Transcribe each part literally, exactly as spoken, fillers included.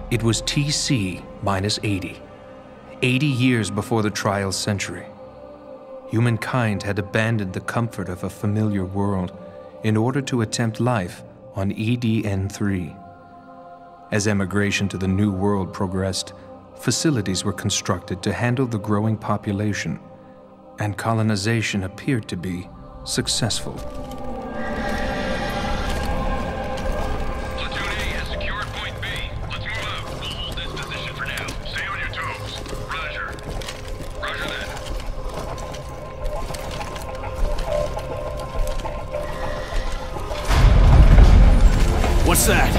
It was T C minus eighty. eighty years before the trial century. Humankind had abandoned the comfort of a familiar world in order to attempt life on E D N three. As emigration to the New World progressed, facilities were constructed to handle the growing population, and colonization appeared to be successful. Platoon A has secured point B. Let's move out. We'll hold this position for now. Stay on your toes. Roger. Roger that. What's that?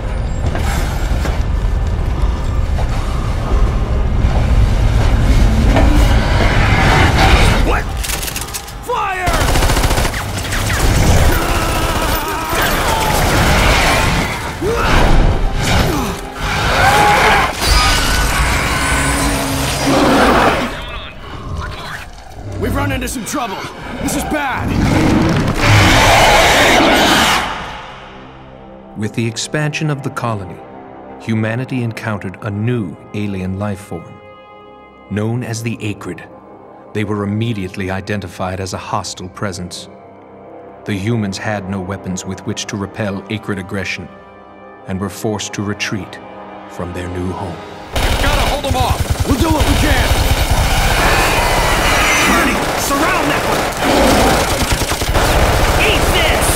What? Fire! We've run into some trouble. This is bad. With the expansion of the colony, humanity encountered a new alien life form. Known as the Acrid, they were immediately identified as a hostile presence. The humans had no weapons with which to repel Acrid aggression, and were forced to retreat from their new home. Gotta hold them off! We'll do what we can! Bernie, surround that one! Eat this!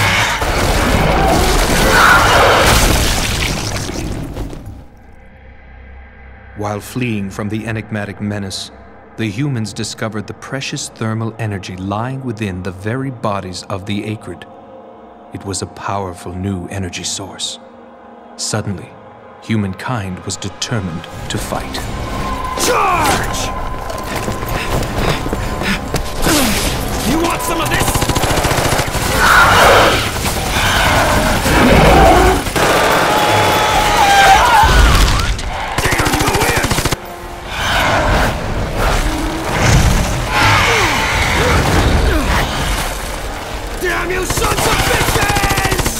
While fleeing from the enigmatic menace, the humans discovered the precious thermal energy lying within the very bodies of the Acrid. It was a powerful new energy source. Suddenly, humankind was determined to fight. Charge! You want some of this? Damn you sons of bitches!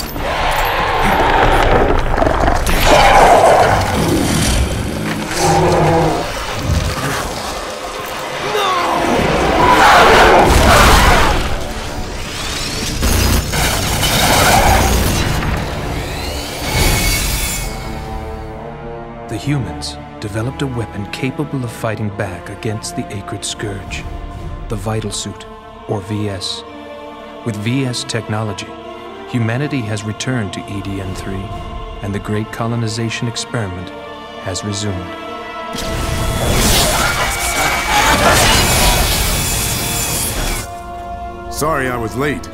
The humans developed a weapon capable of fighting back against the Acrid scourge, the Vital Suit, or V S. With V S technology, humanity has returned to E D N three, and the great colonization experiment has resumed. Sorry I was late.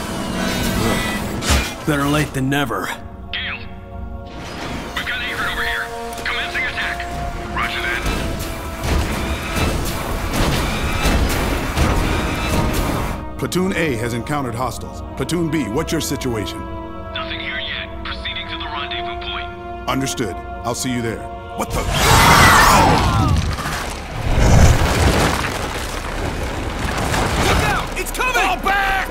Better late than never. Gale. We've got Acrid over here. Commencing attack. Roger that. Platoon A has encountered hostiles. Platoon B, what's your situation? Nothing here yet. Proceeding to the rendezvous point. Understood. I'll see you there. What the? Look out! It's coming! Fall back!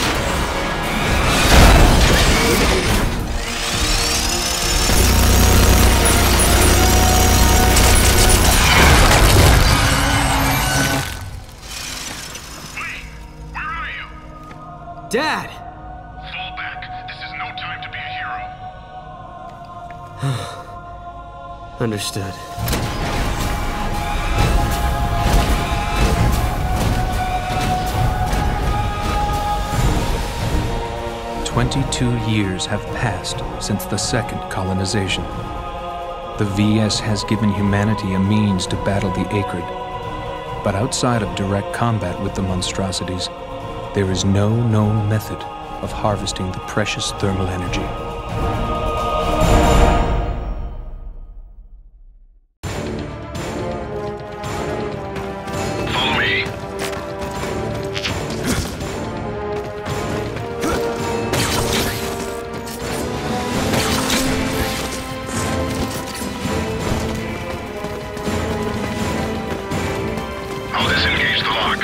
Wait! Where are you? Dad! Fall back. This is no time to be a hero. Understood. Twenty-two years have passed since the second colonization. The V S has given humanity a means to battle the Acrid, but outside of direct combat with the monstrosities, there is no known method of harvesting the precious thermal energy. Follow me. I'll disengage the lock.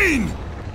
Wayne!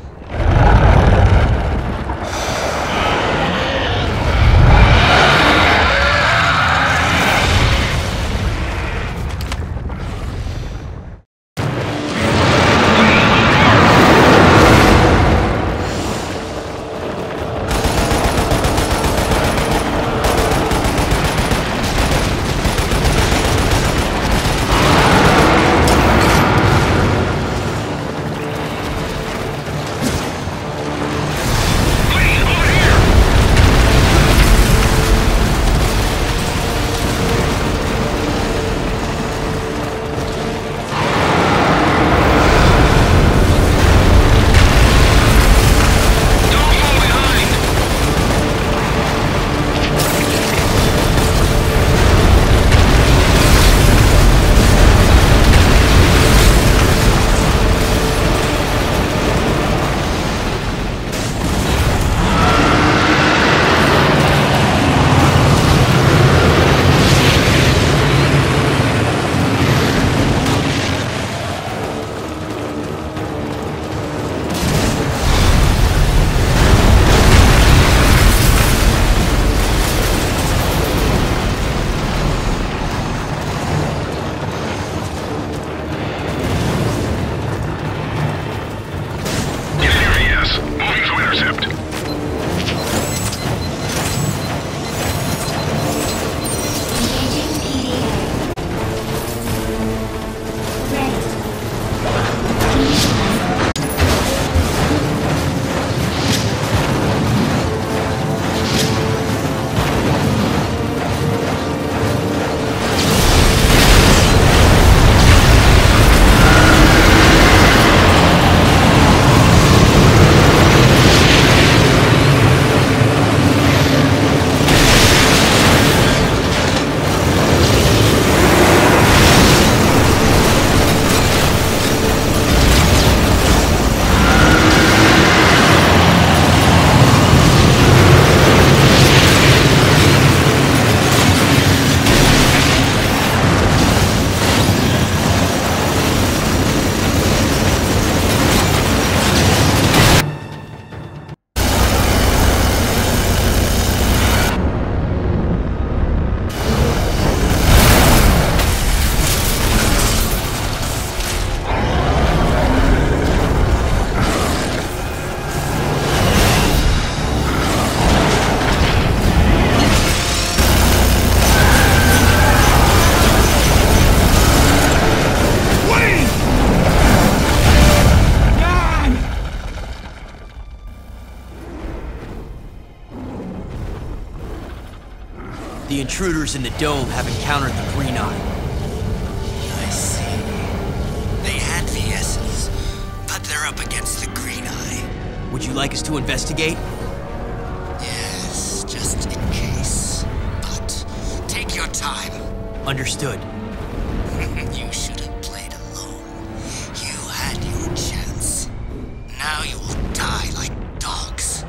The intruders in the dome have encountered the Green Eye. I see. They had V Ss, but they're up against the Green Eye. Would you like us to investigate? Yes, just in case. But take your time. Understood. You should have played alone. You had your chance. Now you will die like dogs.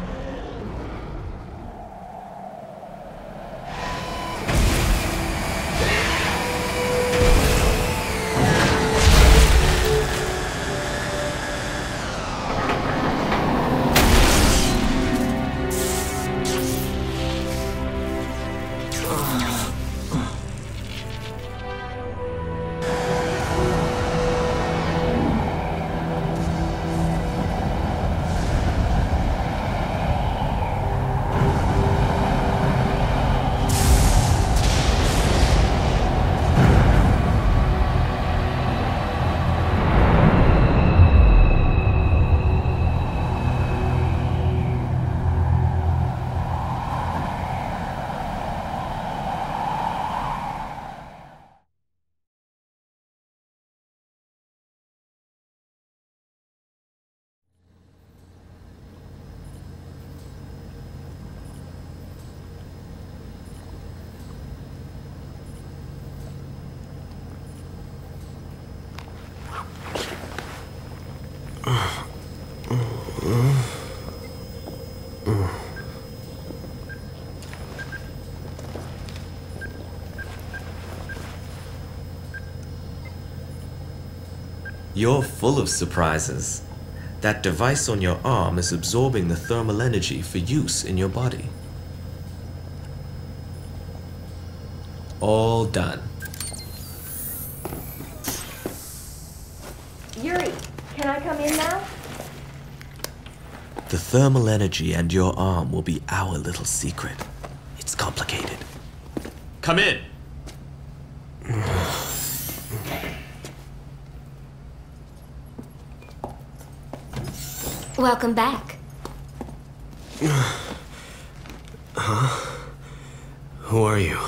You're full of surprises. That device on your arm is absorbing the thermal energy for use in your body. All done. Yuri, can I come in now? The thermal energy and your arm will be our little secret. It's complicated. Come in! Welcome back. Huh? Who are you?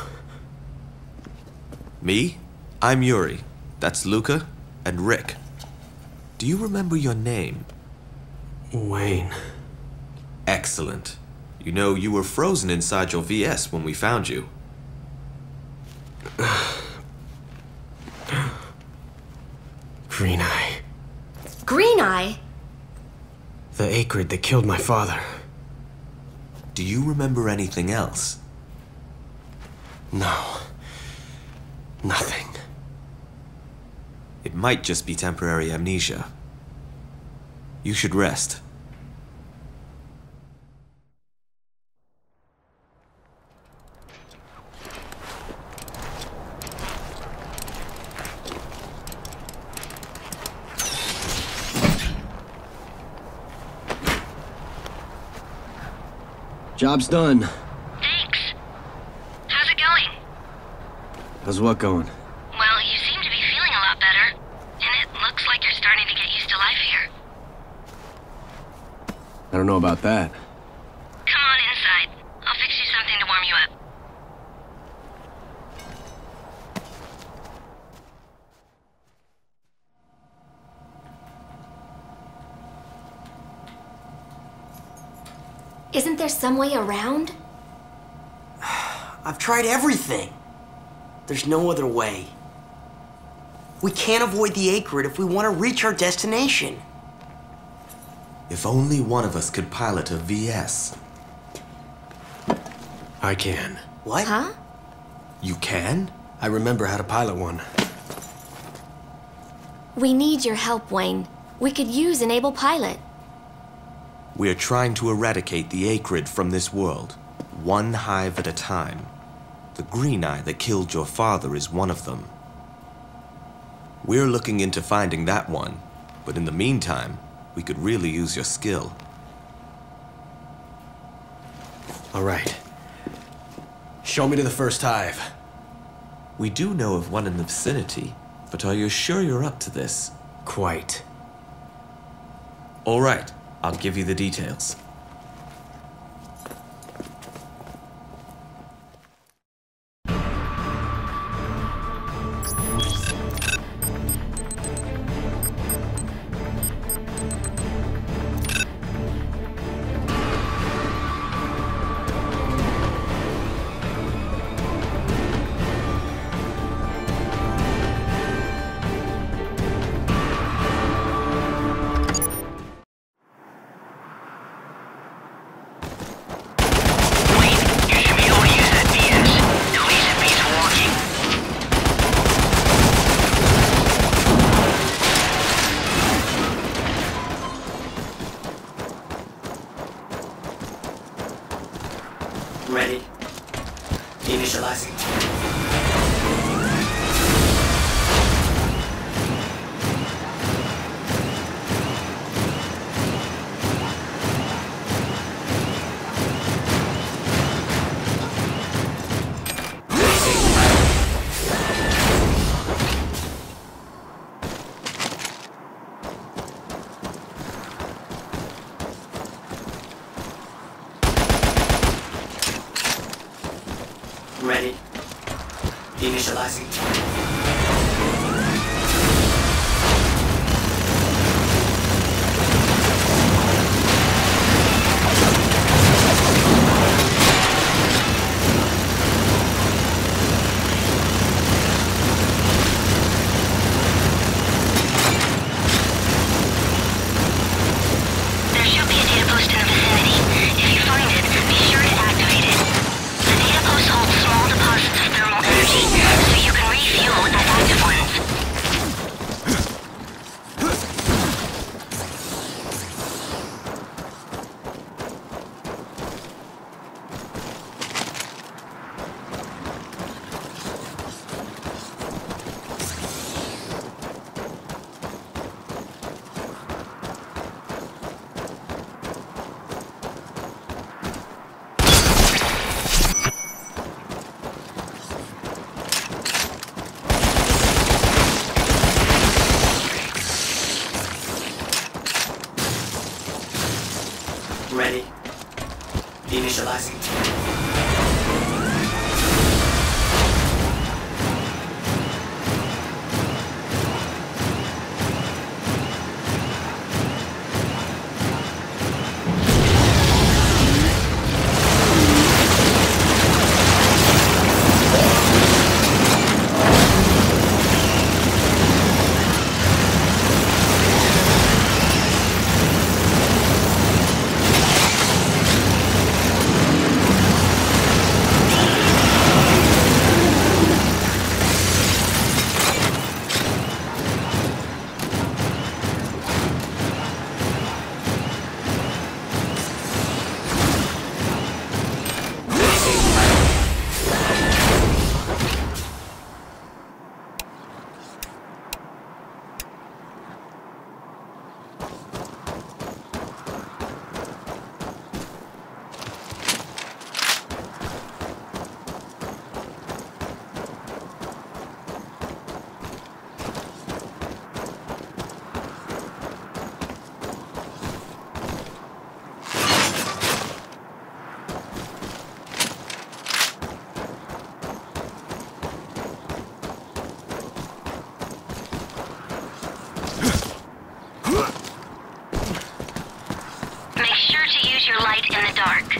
Me? I'm Yuri. That's Luca and Rick. Do you remember your name? Wayne. Excellent. You know, you were frozen inside your V S when we found you. Green Eye. Green Eye? The Acrid that killed my father. Do you remember anything else? No. Nothing. It might just be temporary amnesia. You should rest. Job's done. Thanks. How's it going? How's what going? Well, you seem to be feeling a lot better. And it looks like you're starting to get used to life here. I don't know about that. Come on inside. I'll fix you something to warm you up. Isn't there some way around? I've tried everything. There's no other way. We can't avoid the Acrid if we want to reach our destination. If only one of us could pilot a V S. I can. What? Huh? You can? I remember how to pilot one. We need your help, Wayne. We could use an able pilot. We're trying to eradicate the Acrid from this world, one hive at a time. The Green Eye that killed your father is one of them. We're looking into finding that one, but in the meantime, we could really use your skill. All right. Show me to the first hive. We do know of one in the vicinity, but are you sure you're up to this? Quite. All right. I'll give you the details. Ready. Initializing. Ready. Initializing. There should be a data post in the vicinity. If you find it, be sure to activate it. The data post holds small deposits of thermal energy, so you can refuel Ready. Initializing. Make sure to use your light in the dark.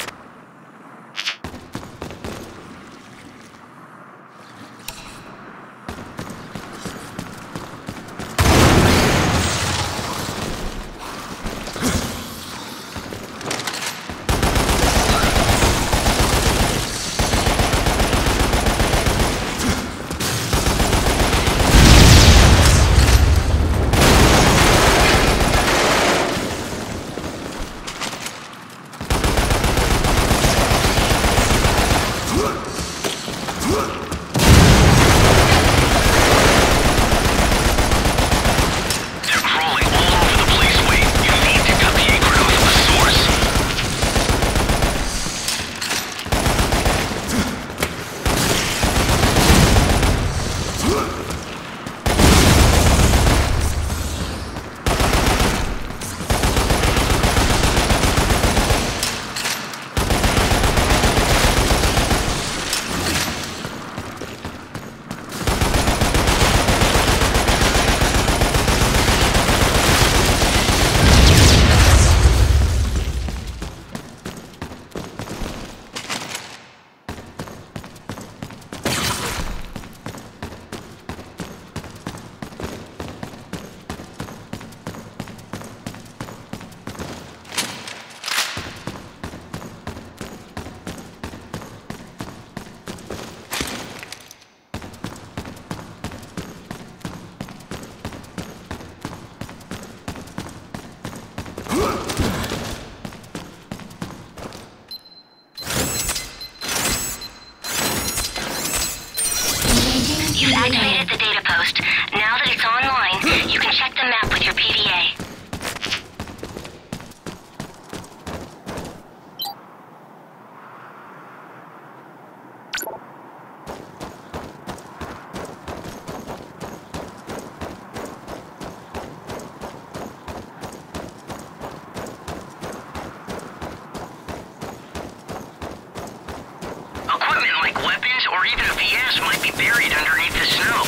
You've activated the data post. Now that it's online, you can check the map with your P D A. Equipment like weapons or even V S might be buried underneath the snow.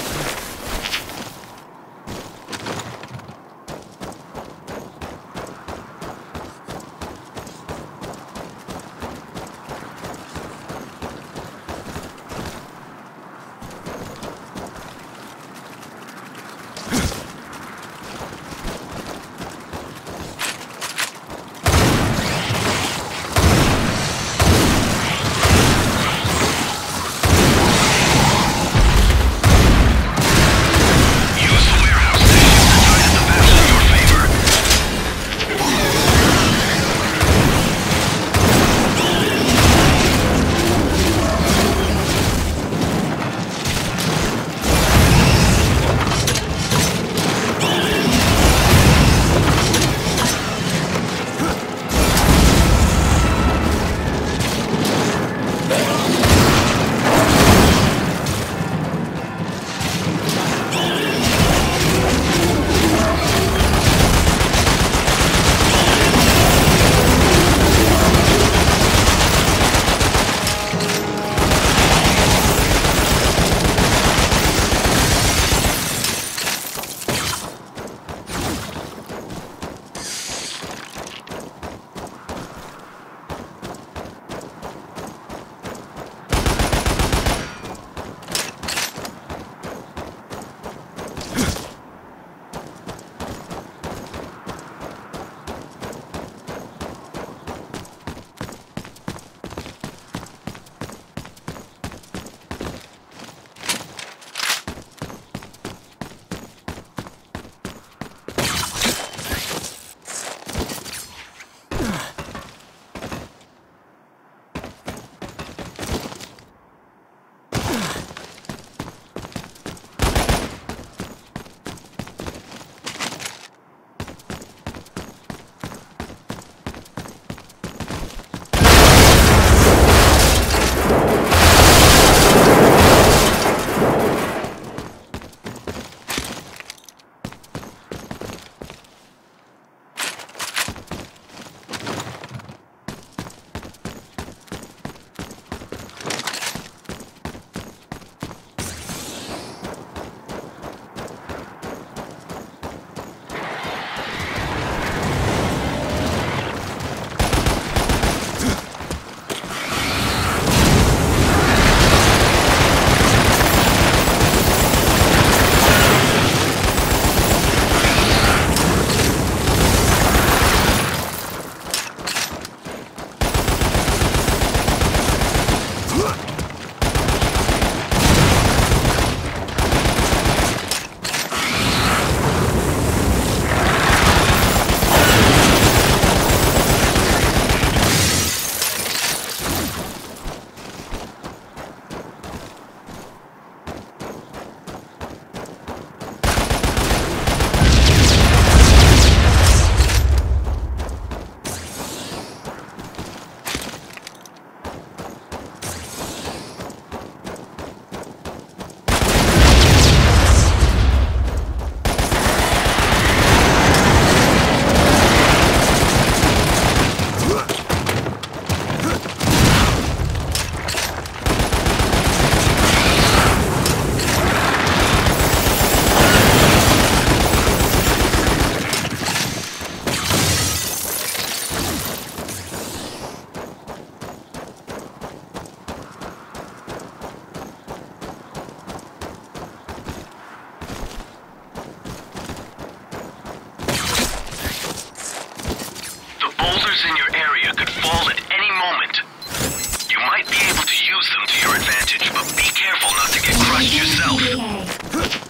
Sensors in your area could fall at any moment. You might be able to use them to your advantage, but be careful not to get crushed yourself.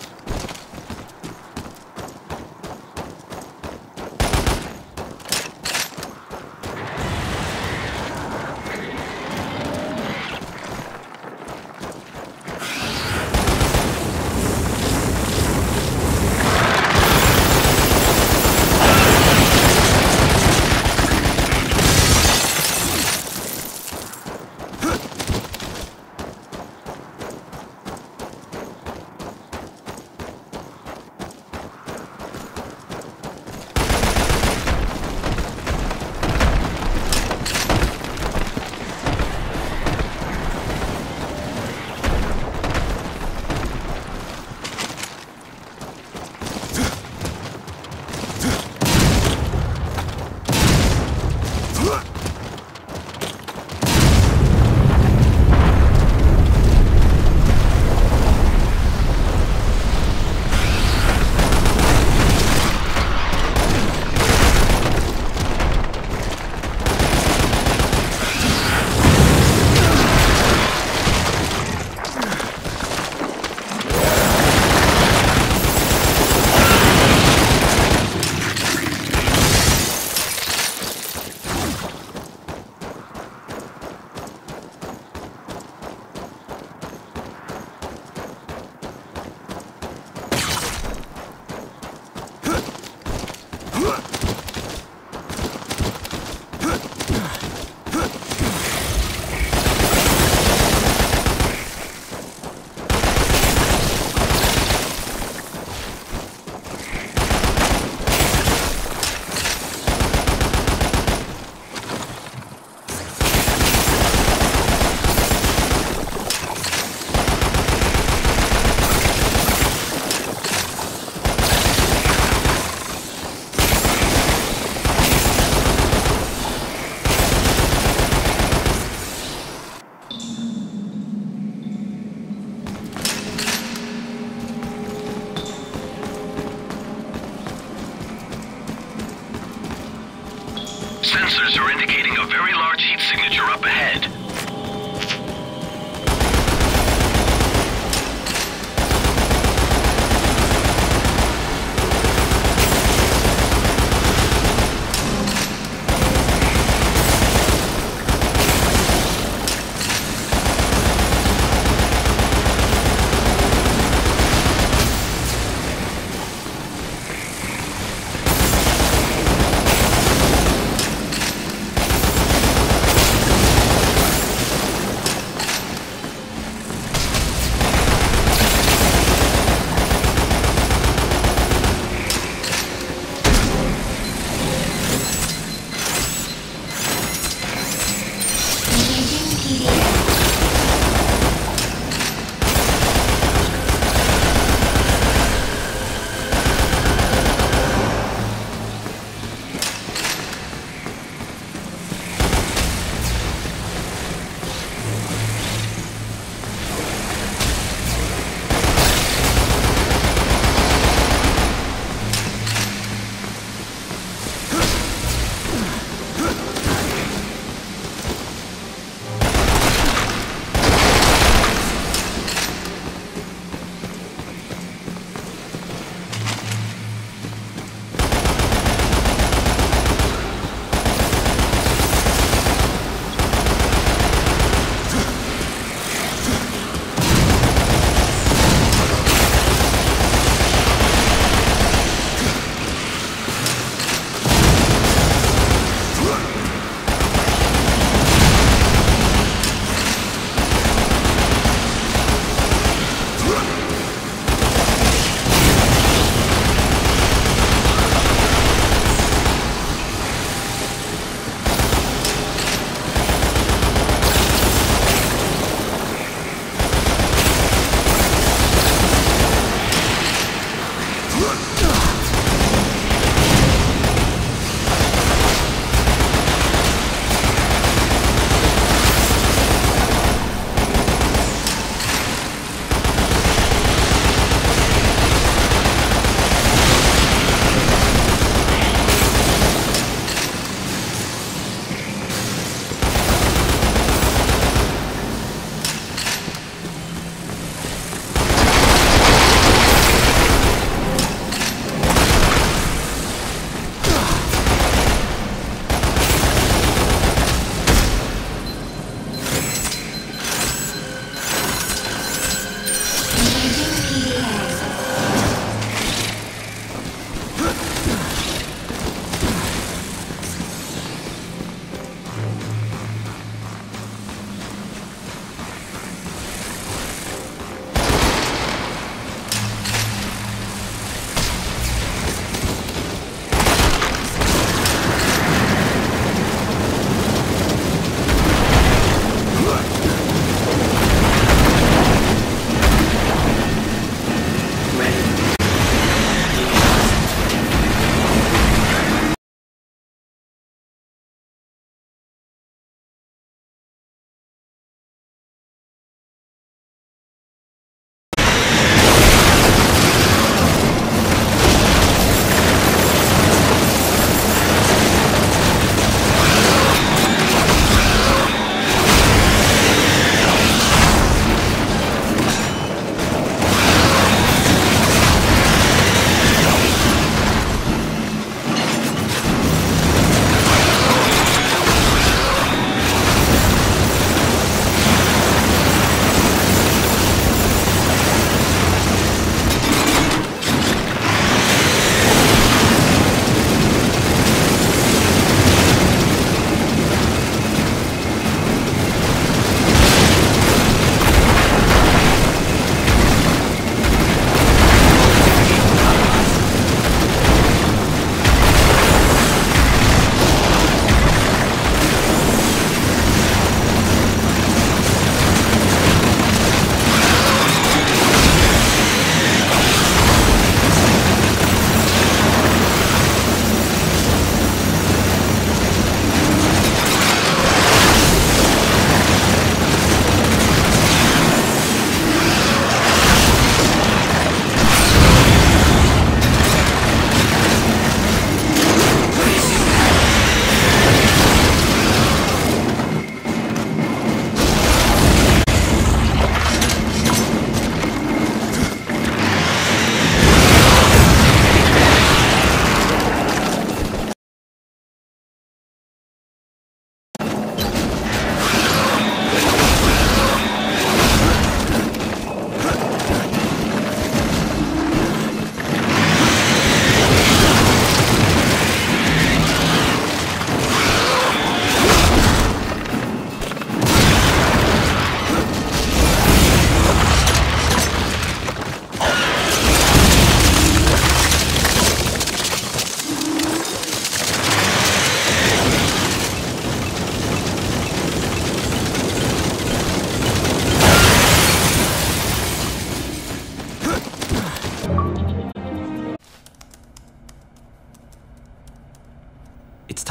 Sensors are indicating a very large heat signature up ahead.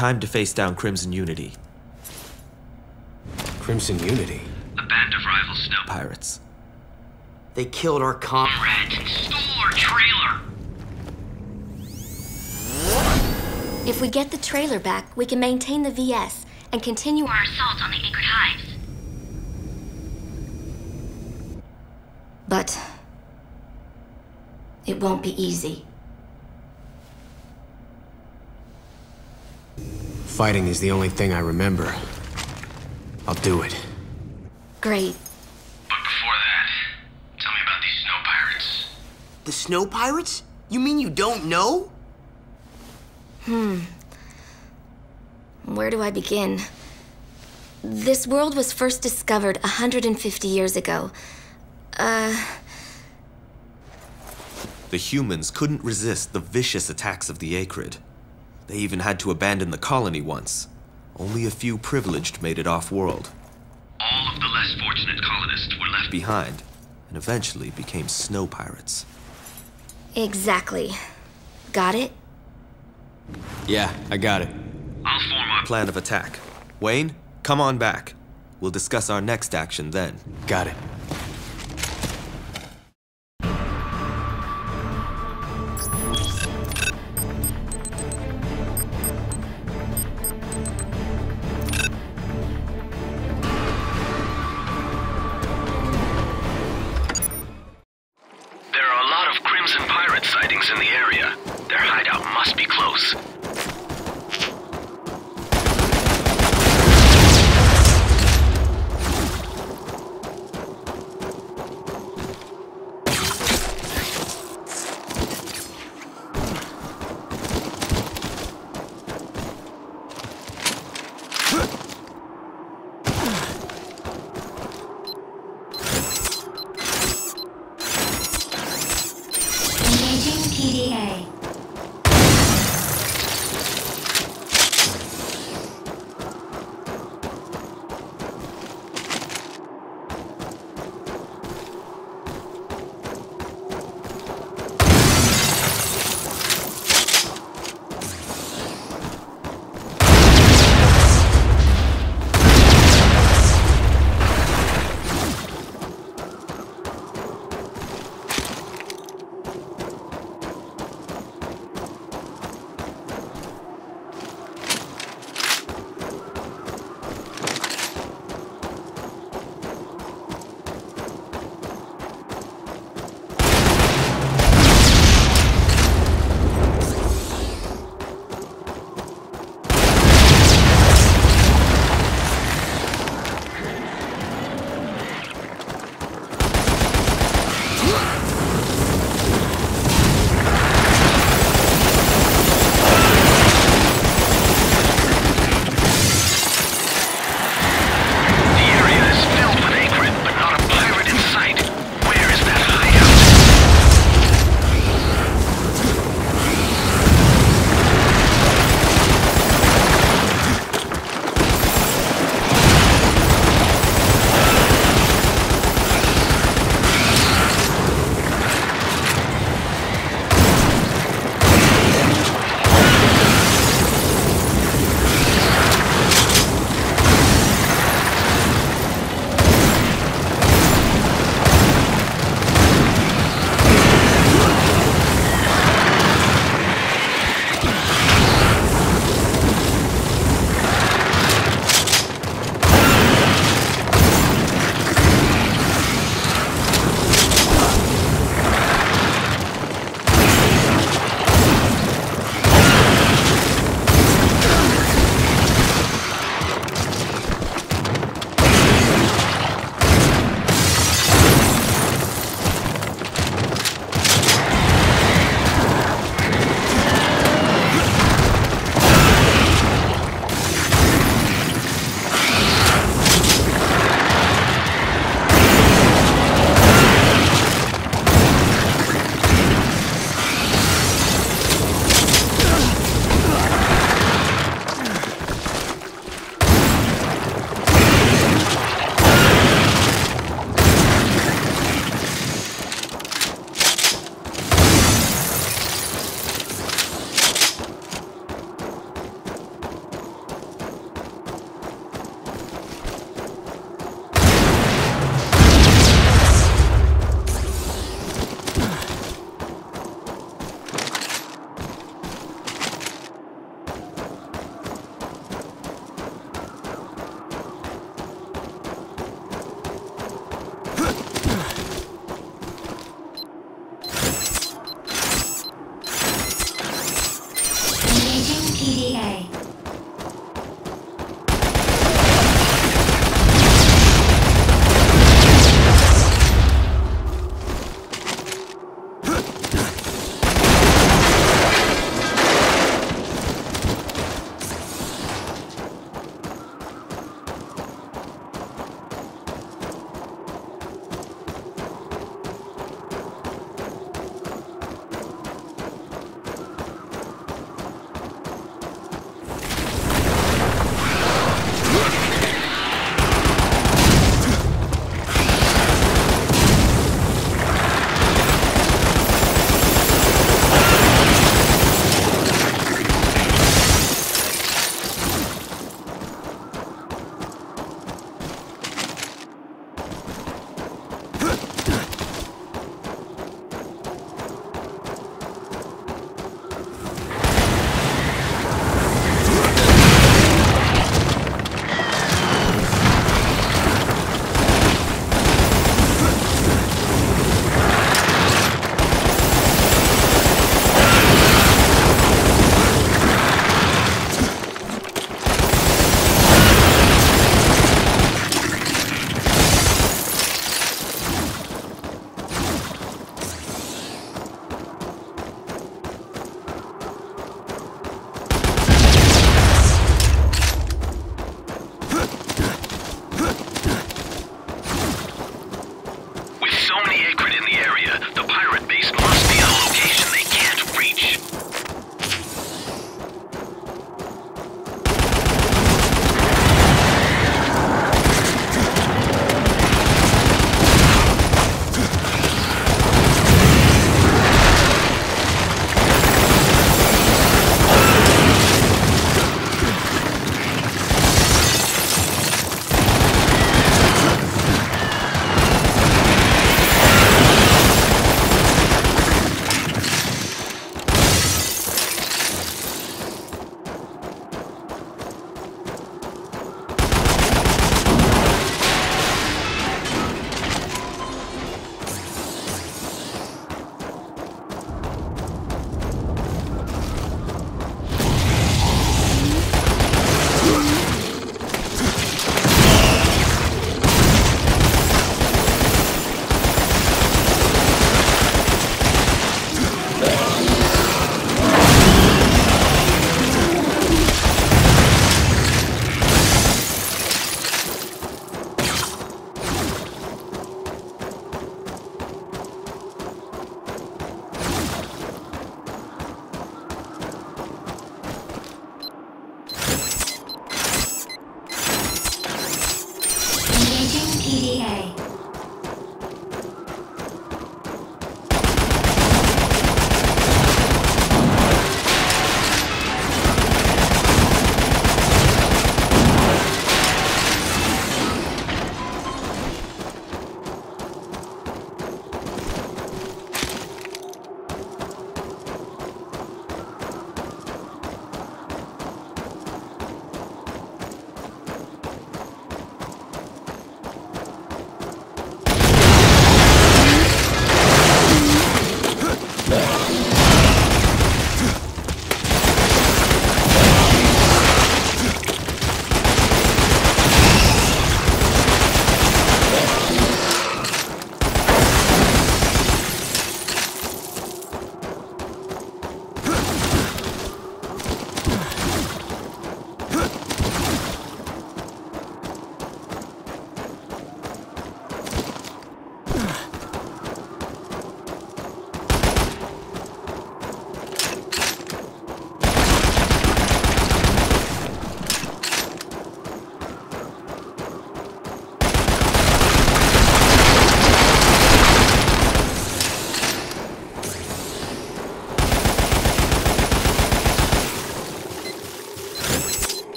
Time to face down Crimson Unity. Crimson Unity? A band of rival snow Pirates. They killed our comrades and stole our trailer. If we get the trailer back, we can maintain the V S and continue Our assault on the Acrid hives. But it won't be easy. Fighting is the only thing I remember. I'll do it. Great. But before that, tell me about these snow pirates. The snow pirates? You mean you don't know? Hmm. Where do I begin? This world was first discovered one hundred fifty years ago. Uh... The humans couldn't resist the vicious attacks of the Acrid. They even had to abandon the colony once. Only a few privileged made it off-world. All of the less fortunate colonists were left behind, and eventually became snow pirates. Exactly. Got it? Yeah, I got it. I'll form our plan of attack. Wayne, come on back. We'll discuss our next action then. Got it. There are a lot of Crimson Pirate sightings in the area. Their hideout must be close.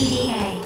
P D A.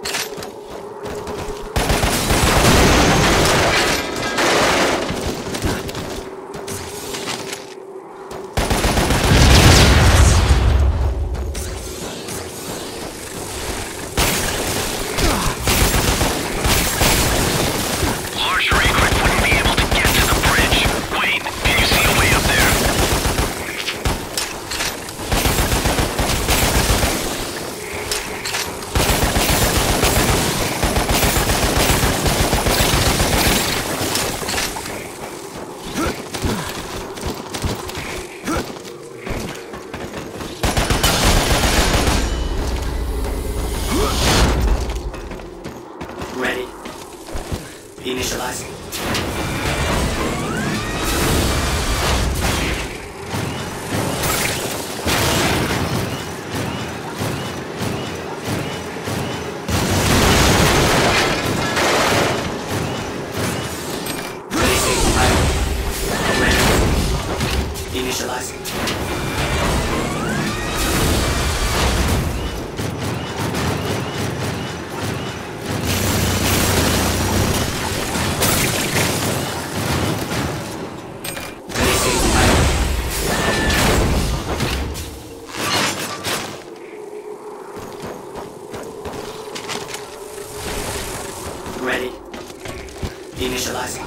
Ready. Initializing. Releasing pilot. Ready. Initializing. Ready. Initializing.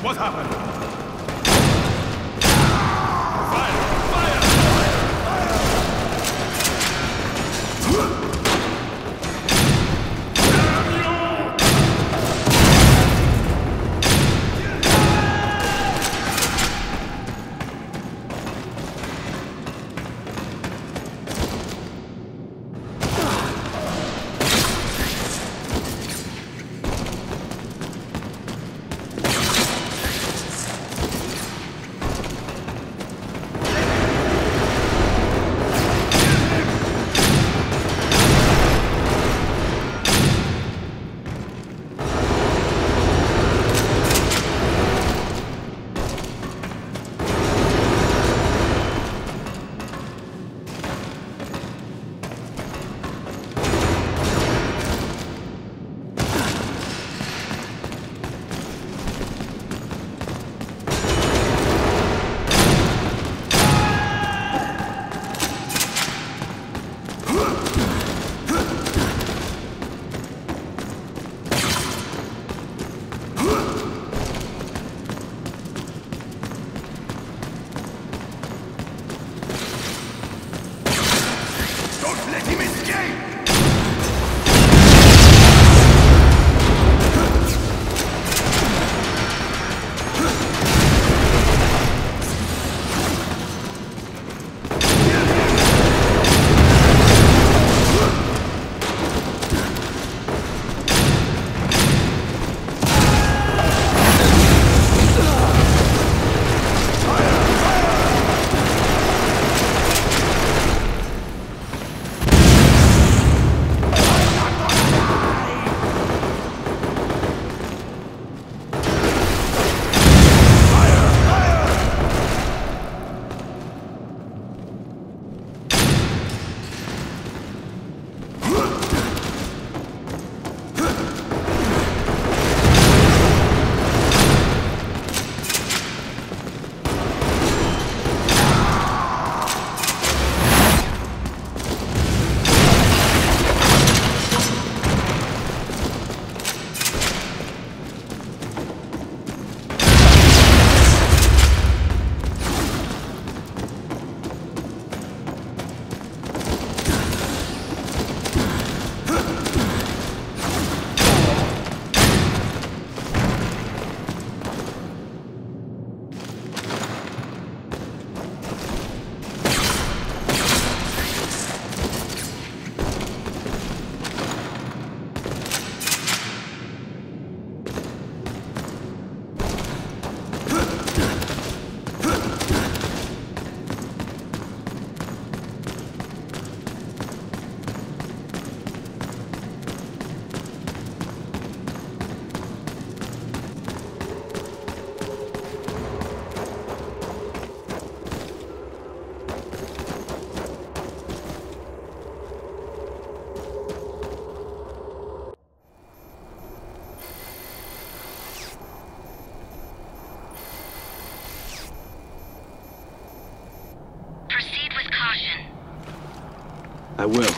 What happened? I will.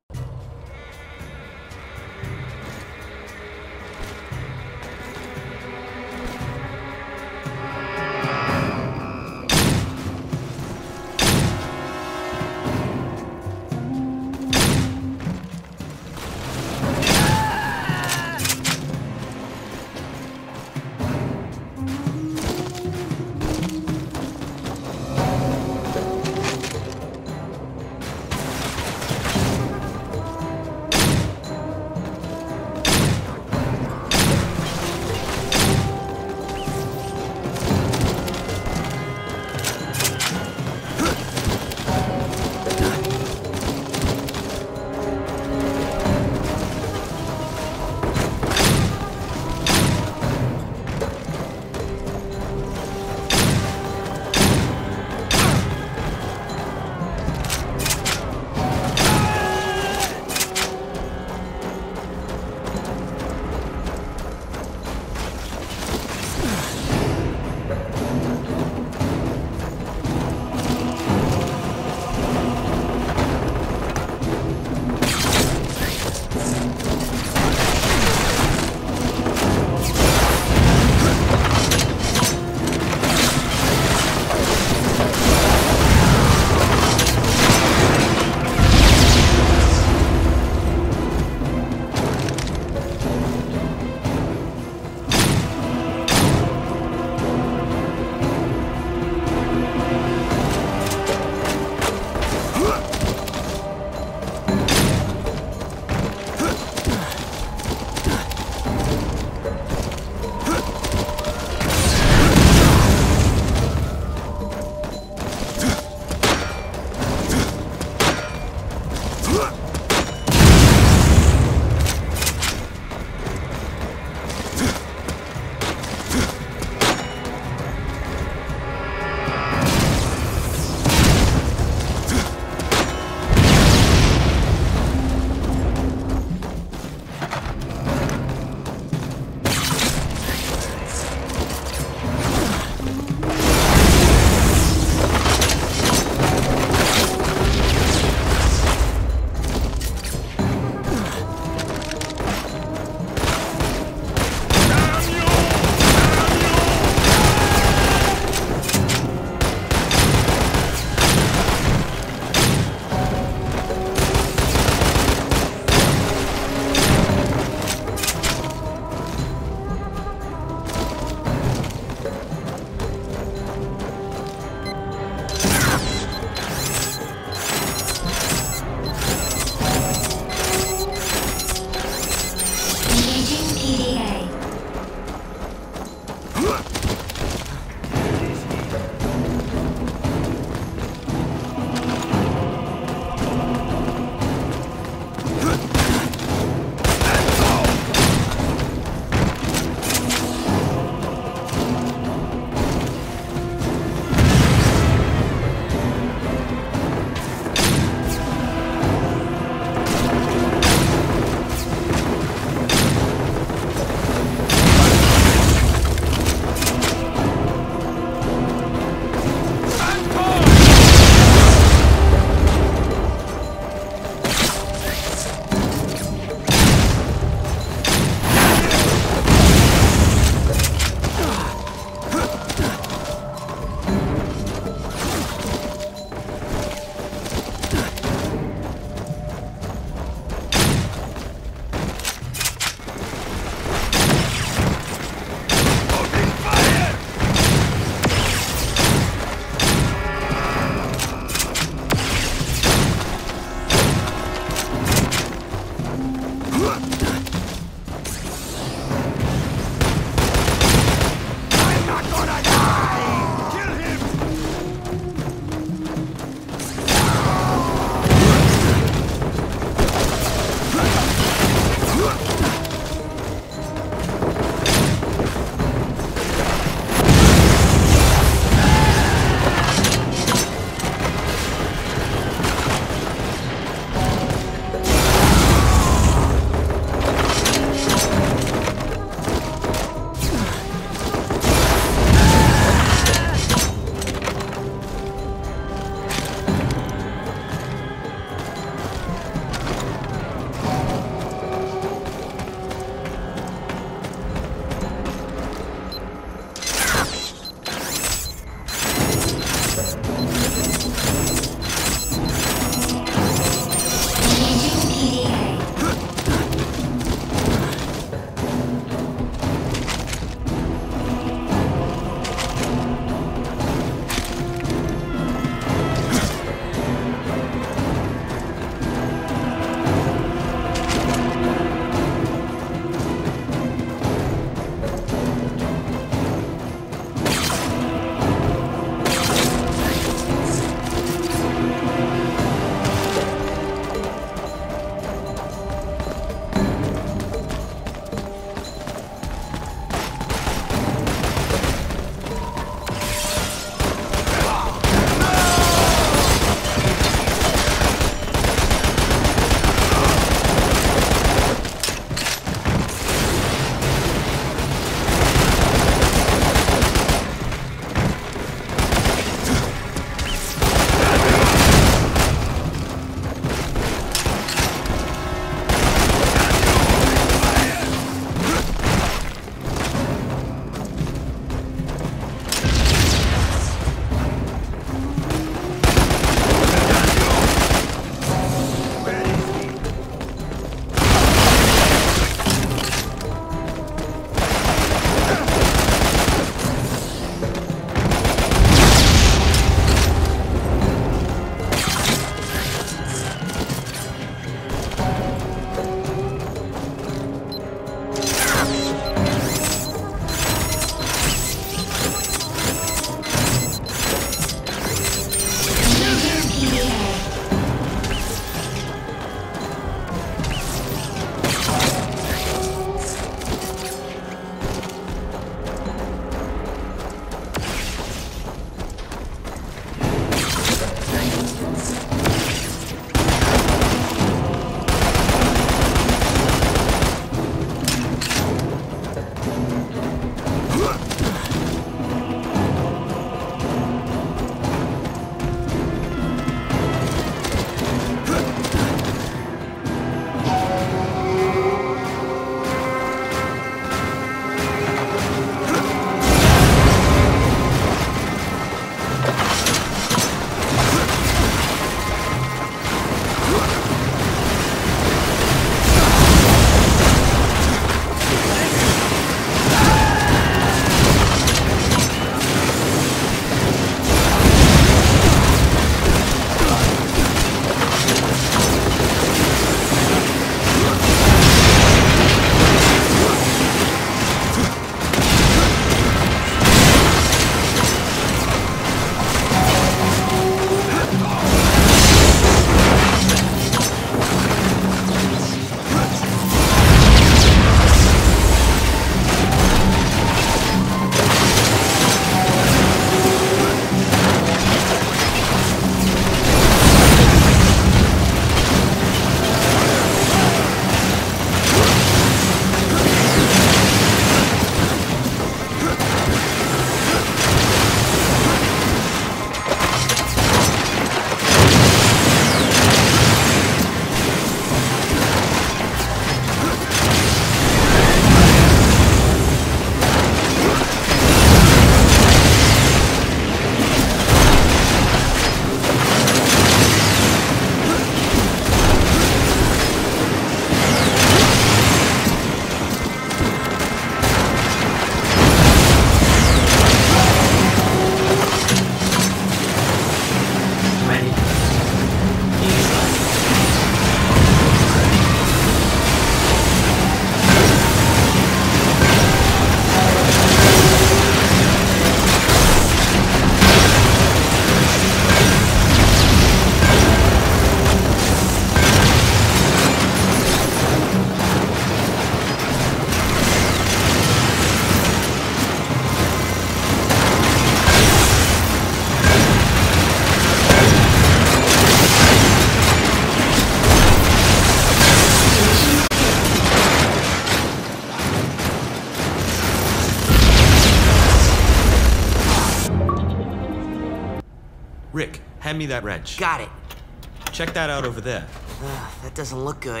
Hand me that wrench. Got it. Check that out over there. Uh, that doesn't look good.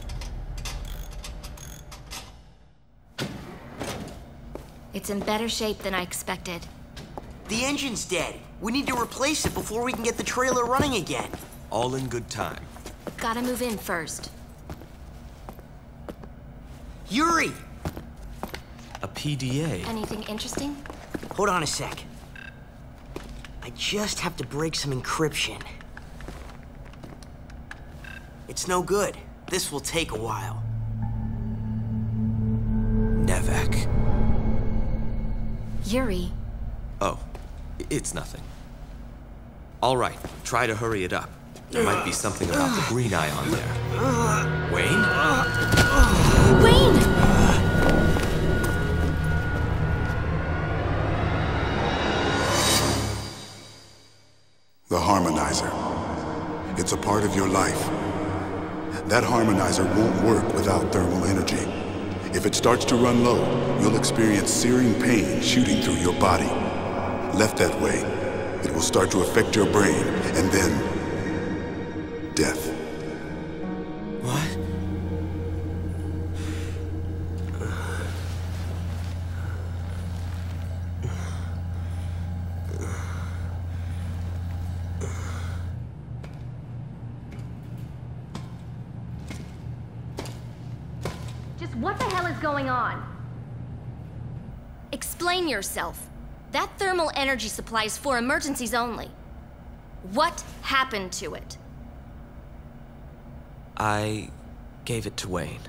It's in better shape than I expected. The engine's dead. We need to replace it before we can get the trailer running again. All in good time. Gotta move in first. Yuri! A P D A. Anything interesting? Hold on a sec. I just have to break some encryption. It's no good. This will take a while. Nevek. Yuri. Oh, it's nothing. All right, try to hurry it up. There might be something about the green eye on there. Wayne? Wayne! The Harmonizer. It's a part of your life. That Harmonizer won't work without thermal energy. If it starts to run low, you'll experience searing pain shooting through your body. Left that way, it will start to affect your brain, and then... death. What? Just what the hell is going on? Explain yourself. That thermal energy supply is for emergencies only. What happened to it? I gave it to Wayne.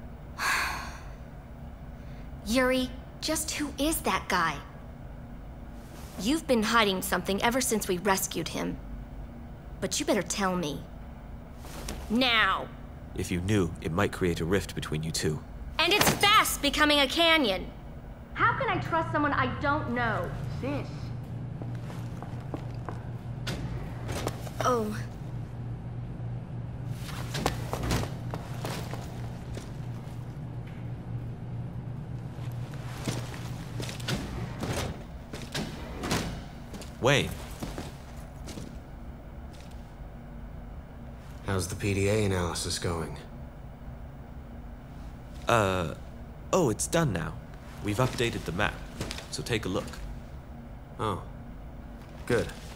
Yuri, just who is that guy? You've been hiding something ever since we rescued him. But you better tell me. Now! If you knew, it might create a rift between you two. And it's fast becoming a canyon! How can I trust someone I don't know? This. Oh. Wayne. How's the P D A analysis going? Uh, oh, it's done now. We've updated the map, so take a look. Oh, good.